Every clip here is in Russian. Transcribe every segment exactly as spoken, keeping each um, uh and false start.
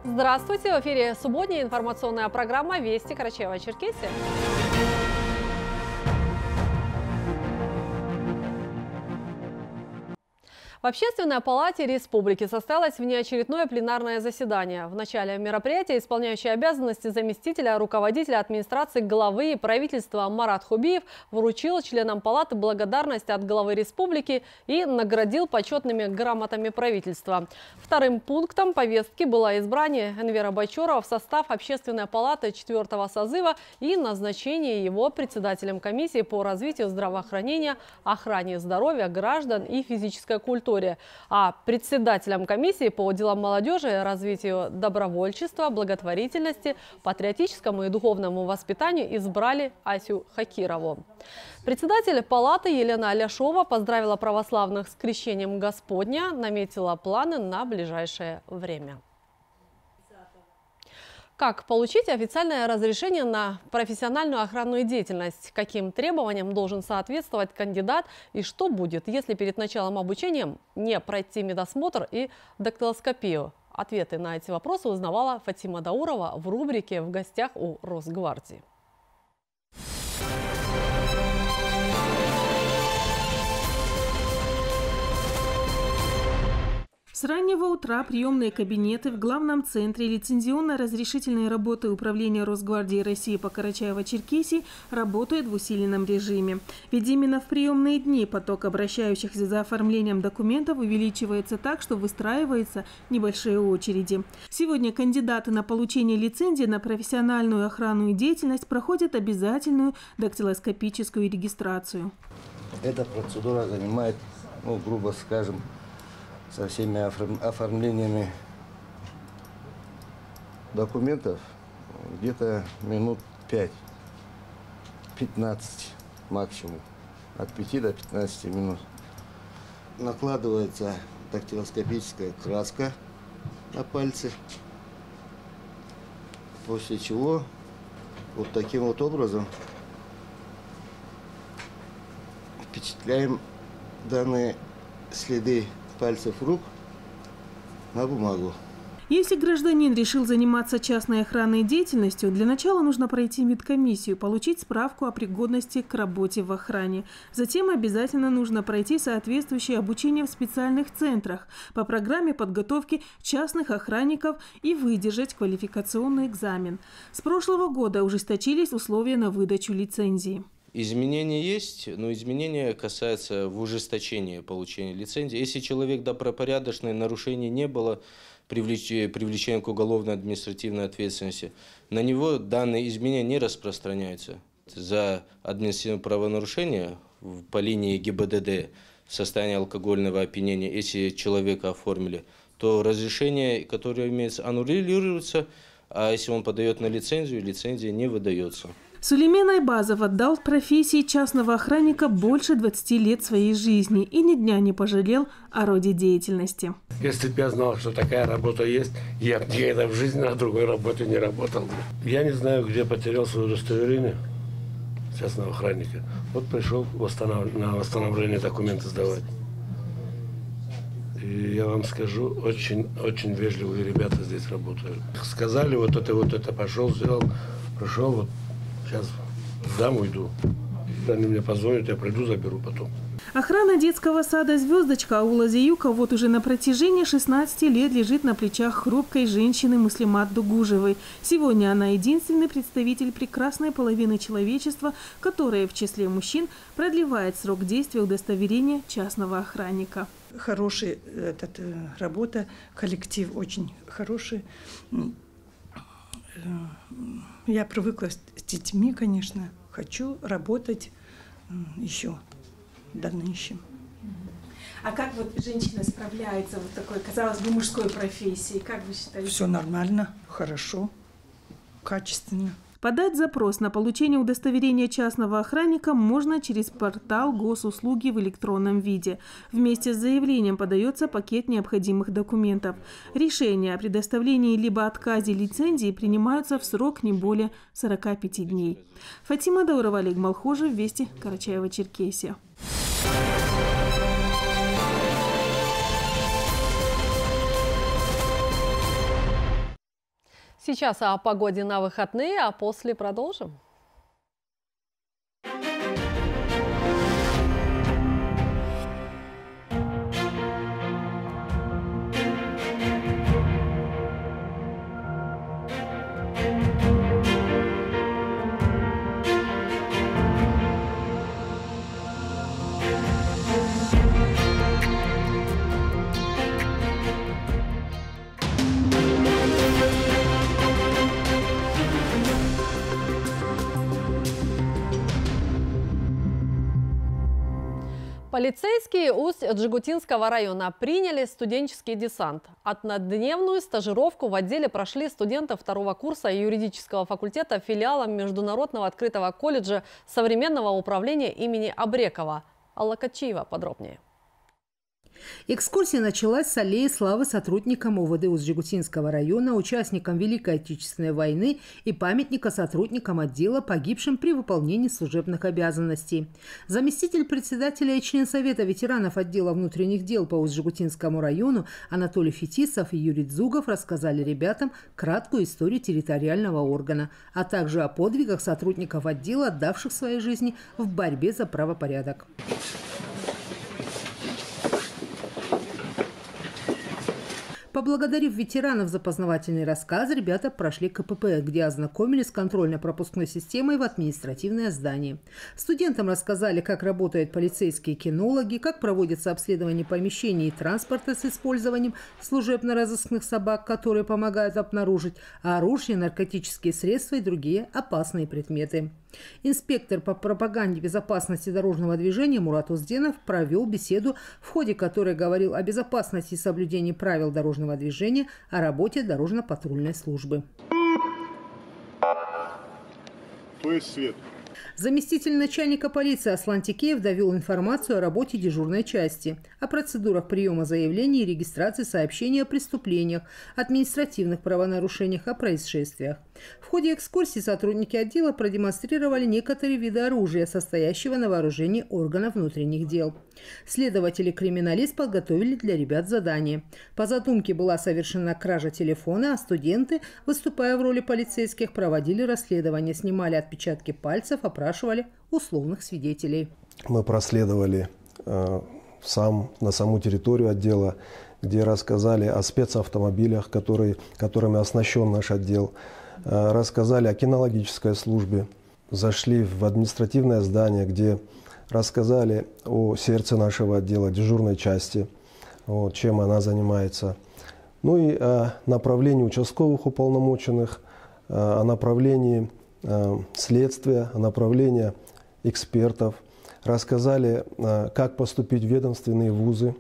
Здравствуйте! В эфире субботняя информационная программа «Вести Карачаево-Черкесия». В Общественной палате республики состоялось внеочередное пленарное заседание. В начале мероприятия исполняющий обязанности заместителя руководителя администрации главы правительства Марат Хубиев вручил членам палаты благодарность от главы республики и наградил почетными грамотами правительства. Вторым пунктом повестки было избрание Энвера Байчорова в состав Общественной палаты четвертого созыва и назначение его председателем комиссии по развитию здравоохранения, охране здоровья граждан и физической культуры. А председателем комиссии по делам молодежи, развитию добровольчества, благотворительности, патриотическому и духовному воспитанию избрали Асю Хакирову. Председатель палаты Елена Аляшова поздравила православных с крещением Господня, наметила планы на ближайшее время. Как получить официальное разрешение на профессиональную охранную деятельность? Каким требованиям должен соответствовать кандидат? И что будет, если перед началом обучения не пройти медосмотр и дактилоскопию? Ответы на эти вопросы узнавала Фатима Даурова в рубрике «В гостях у Росгвардии». С раннего утра приемные кабинеты в главном центре лицензионно-разрешительной работы Управления Росгвардии России по Карачаево-Черкесии работают в усиленном режиме. Ведь именно в приемные дни поток обращающихся за оформлением документов увеличивается так, что выстраиваются небольшие очереди. Сегодня кандидаты на получение лицензии на профессиональную охранную деятельность проходят обязательную дактилоскопическую регистрацию. Эта процедура занимает, ну, грубо скажем, со всеми оформлениями документов где-то минут пять-пятнадцать максимум, от пяти до пятнадцати минут. Накладывается дактилоскопическая краска на пальцы, после чего вот таким вот образом впечатляем данные следы пальцев рук на бумагу. Если гражданин решил заниматься частной охранной деятельностью, для начала нужно пройти медкомиссию, получить справку о пригодности к работе в охране. Затем обязательно нужно пройти соответствующее обучение в специальных центрах по программе подготовки частных охранников и выдержать квалификационный экзамен. С прошлого года ужесточились условия на выдачу лицензии. Изменения есть, но изменения касаются в ужесточении получения лицензии. Если человек добропорядочный, нарушений не было, привлечения, привлечения к уголовно-административной ответственности, на него данные изменения не распространяются. За административное правонарушение по линии ГИБДД в состоянии алкогольного опьянения, если человека оформили, то разрешение, которое имеется, аннулируется, а если он подает на лицензию, лицензия не выдается. Сулеймен Айбазов отдал профессии частного охранника больше двадцати лет своей жизни и ни дня не пожалел о роде деятельности. Если бы я знал, что такая работа есть, я бы никогда в жизни на другой работе не работал. Я не знаю, где потерял свое удостоверение частного охранника. Вот пришел восстанов... на восстановление документов сдавать. И я вам скажу, очень-очень вежливые ребята здесь работают. Сказали, вот это, вот это, пошел, сделал, пришел, вот. Сейчас сдам, уйду. Они мне позвонят, я приду, заберу потом. Охрана детского сада «Звездочка» аула Зиюка вот уже на протяжении шестнадцати лет лежит на плечах хрупкой женщины Муслимат Дугужевой. Сегодня она единственный представитель прекрасной половины человечества, которая в числе мужчин продлевает срок действия удостоверения частного охранника. Хорошая этот, работа, коллектив очень хороший. Я привыкла с детьми, конечно. Хочу работать еще в дальнейшем. А как вот женщина справляется в такой, казалось бы, мужской профессии? Как вы считаете? Все нормально, хорошо, качественно. Подать запрос на получение удостоверения частного охранника можно через портал госуслуги в электронном виде. Вместе с заявлением подается пакет необходимых документов. Решения о предоставлении либо отказе лицензии принимаются в срок не более сорока пяти дней. Фатима Даурова, Олег Малхожев, Вести, Карачаево-Черкесия. Сейчас о погоде на выходные, а после продолжим. Полицейские Усть-Джигутинского района приняли студенческий десант. Однодневную стажировку в отделе прошли студенты второго курса юридического факультета филиала Международного открытого колледжа современного управления имени Абрекова. Алла Качиева подробнее. Экскурсия началась с аллеи славы сотрудникам УВД Усть-Джигутинского района, участникам Великой Отечественной войны и памятника сотрудникам отдела, погибшим при выполнении служебных обязанностей. Заместитель председателя и член Совета ветеранов отдела внутренних дел по Усть-Джигутинскому району Анатолий Фетисов и Юрий Дзугов рассказали ребятам краткую историю территориального органа, а также о подвигах сотрудников отдела, отдавших свои жизни в борьбе за правопорядок. Поблагодарив ветеранов за познавательный рассказ, ребята прошли КПП, где ознакомились с контрольно-пропускной системой в административное здание. Студентам рассказали, как работают полицейские кинологи, как проводится обследование помещений и транспорта с использованием служебно-розыскных собак, которые помогают обнаружить оружие, наркотические средства и другие опасные предметы. Инспектор по пропаганде безопасности дорожного движения Мурат Узденов провел беседу, в ходе которой говорил о безопасности и соблюдении правил дорожного движения, о работе дорожно-патрульной службы. То есть свет. Заместитель начальника полиции Аслан Тикеев довел информацию о работе дежурной части, о процедурах приема заявлений и регистрации сообщений о преступлениях, административных правонарушениях, о происшествиях. В ходе экскурсии сотрудники отдела продемонстрировали некоторые виды оружия, состоящего на вооружении органов внутренних дел. Следователи-криминалист подготовили для ребят задание. По задумке была совершена кража телефона, а студенты, выступая в роли полицейских, проводили расследование, снимали отпечатки пальцев, опрашивали условных свидетелей. Мы проследовали э, сам, на саму территорию отдела, где рассказали о спецавтомобилях, которые, которыми оснащен наш отдел, э, рассказали о кинологической службе, зашли в административное здание, где рассказали о сердце нашего отдела, дежурной части, вот, чем она занимается. Ну и о направлении участковых уполномоченных, о направлении э, следствия, о направлении экспертов. Рассказали, э, как поступить в ведомственные вузы,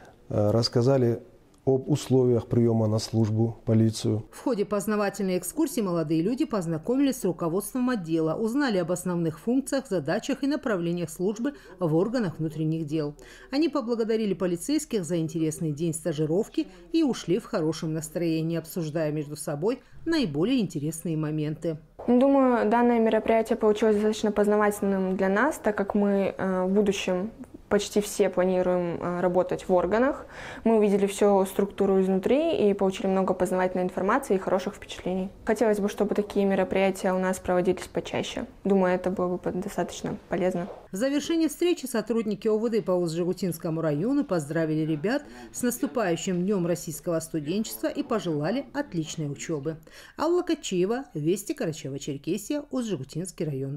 э, рассказали об условиях приема на службу в полицию. В ходе познавательной экскурсии молодые люди познакомились с руководством отдела, узнали об основных функциях, задачах и направлениях службы в органах внутренних дел. Они поблагодарили полицейских за интересный день стажировки и ушли в хорошем настроении, обсуждая между собой наиболее интересные моменты. Думаю, данное мероприятие получилось достаточно познавательным для нас, так как мы в будущем почти все планируем работать в органах. Мы увидели всю структуру изнутри и получили много познавательной информации и хороших впечатлений. Хотелось бы, чтобы такие мероприятия у нас проводились почаще. Думаю, это было бы достаточно полезно. В завершении встречи сотрудники ОВД по Усть-Джигутинскому району поздравили ребят с наступающим Днем российского студенчества и пожелали отличной учебы. Алла Качиева, Вести, Карачаево-Черкесия, Усть-Джигутинский район.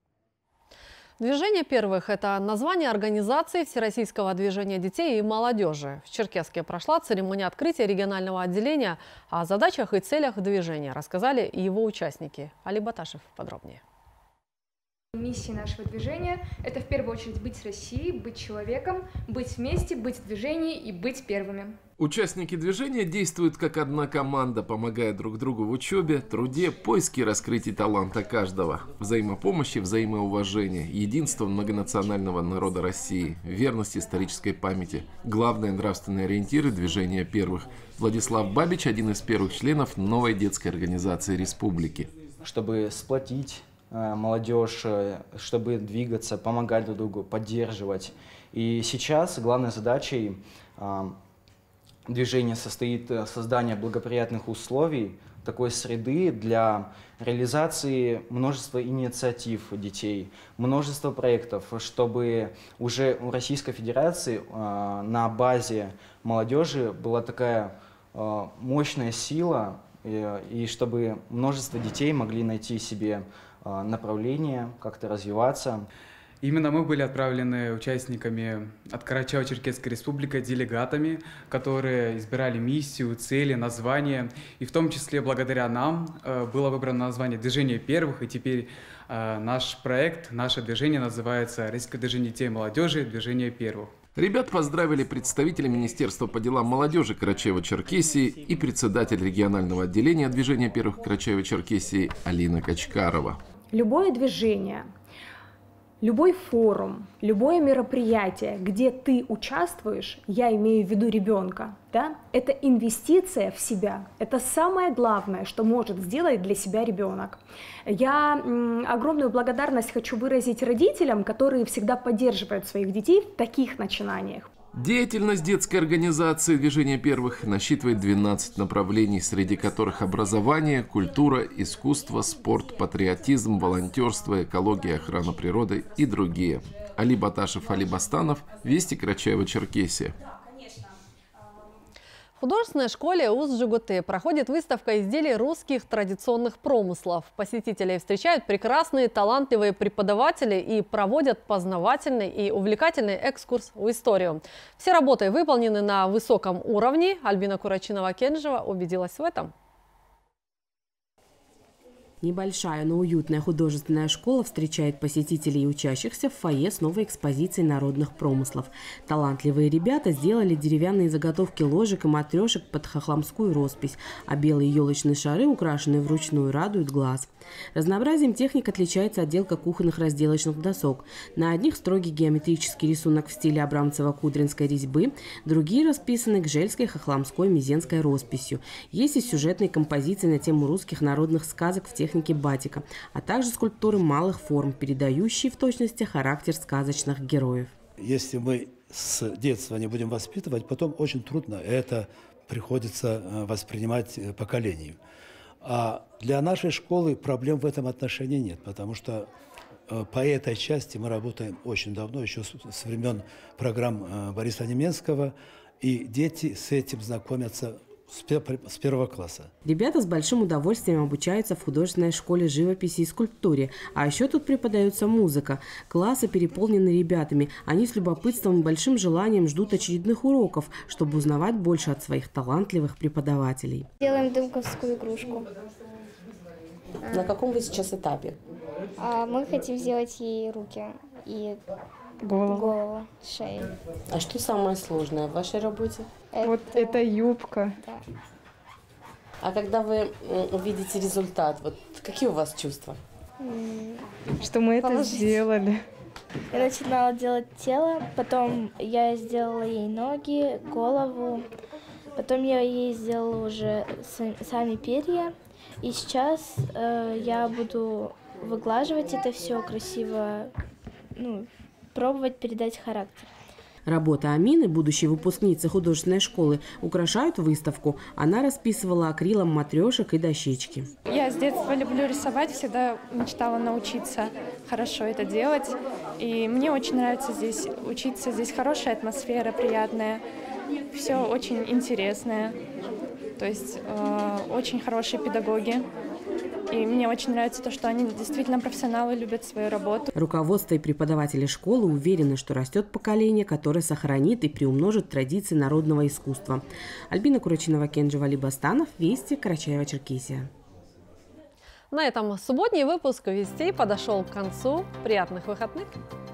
Движение первых – это название организации Всероссийского движения детей и молодежи. В Черкесске прошла церемония открытия регионального отделения. О задачах и целях движения рассказали его участники. Али Баташев подробнее. Миссия нашего движения – это в первую очередь быть с Россией, быть человеком, быть вместе, быть в движении и быть первыми. Участники движения действуют как одна команда, помогая друг другу в учебе, труде, поиске и раскрытии таланта каждого, взаимопомощи, взаимоуважения, единства многонационального народа России, верность исторической памяти. Главные нравственные ориентиры движения первых. Владислав Бабич – один из первых членов новой детской организации республики. Чтобы сплотить молодежь, чтобы двигаться, помогать друг другу, поддерживать. И сейчас главной задачей движения состоит создание благоприятных условий, такой среды для реализации множества инициатив детей, множества проектов, чтобы уже у Российской Федерации э, на базе молодежи была такая э, мощная сила, э, и чтобы множество детей могли найти себе э, направление, как-то развиваться. Именно мы были отправлены участниками от Карачаево-Черкесской республики делегатами, которые избирали миссию, цели, названия. И в том числе благодаря нам было выбрано название «Движение первых». И теперь наш проект, наше движение называется «Российское движение детей и молодежи. Движение первых». Ребят поздравили представители Министерства по делам молодежи Карачаево-Черкесии и председатель регионального отделения движения первых Карачаево-Черкесии Алина Качкарова. Любое движение, любой форум, любое мероприятие, где ты участвуешь, я имею в виду ребенка, да, это инвестиция в себя. Это самое главное, что может сделать для себя ребенок. Я м, огромную благодарность хочу выразить родителям, которые всегда поддерживают своих детей в таких начинаниях. Деятельность детской организации «Движение первых» насчитывает двенадцать направлений, среди которых образование, культура, искусство, спорт, патриотизм, волонтерство, экология, охрана природы и другие. Али Баташев, Али Бастанов, Вести, Карачаево-Черкесия. В художественной школе УЗ-ЖГУТ проходит выставка изделий русских традиционных промыслов. Посетителей встречают прекрасные, талантливые преподаватели и проводят познавательный и увлекательный экскурс в историю. Все работы выполнены на высоком уровне. Альбина Курачинова-Кенжева убедилась в этом. Небольшая, но уютная художественная школа встречает посетителей и учащихся в фойе с новой экспозицией народных промыслов. Талантливые ребята сделали деревянные заготовки ложек и матрешек под хохломскую роспись, а белые елочные шары, украшенные вручную, радуют глаз. Разнообразием техник отличается отделка кухонных разделочных досок. На одних строгий геометрический рисунок в стиле абрамцево-кудринской резьбы, другие расписаны гжельской, хохломской, мизенской росписью. Есть и сюжетные композиции на тему русских народных сказок в технике батика, а также скульптуры малых форм, передающие в точности характер сказочных героев. Если мы с детства не будем воспитывать, потом очень трудно это приходится воспринимать поколению. А для нашей школы проблем в этом отношении нет, потому что по этой части мы работаем очень давно, еще с времен программ Бориса Неменского, и дети с этим знакомятся с первого класса. Ребята с большим удовольствием обучаются в художественной школе живописи и скульптуре. А еще тут преподается музыка. Классы переполнены ребятами. Они с любопытством и большим желанием ждут очередных уроков, чтобы узнавать больше от своих талантливых преподавателей. Делаем дымковскую игрушку. На каком вы сейчас этапе? А мы хотим сделать ей руки и голову, голову шею. А что самое сложное в вашей работе? Это... Вот это юбка. Да. А когда вы увидите результат, вот какие у вас чувства? Что мы это сделали. Я начинала делать тело, потом я сделала ей ноги, голову, потом я ей сделала уже сами перья. И сейчас э, я буду выглаживать это все красиво, ну, пробовать передать характер. Работа Амины, будущей выпускницы художественной школы, украшают выставку. Она расписывала акрилом матрешек и дощечки. Я с детства люблю рисовать, всегда мечтала научиться хорошо это делать. И мне очень нравится здесь учиться. Здесь хорошая атмосфера, приятная. Все очень интересное. То есть э, очень хорошие педагоги. И мне очень нравится то, что они действительно профессионалы, любят свою работу. Руководство и преподаватели школы уверены, что растет поколение, которое сохранит и приумножит традиции народного искусства. Альбина Курачинова-Кенжева, Али Бастанов, Вести, Карачаево-Черкесия. На этом субботний выпуск «Вестей» подошел к концу. Приятных выходных!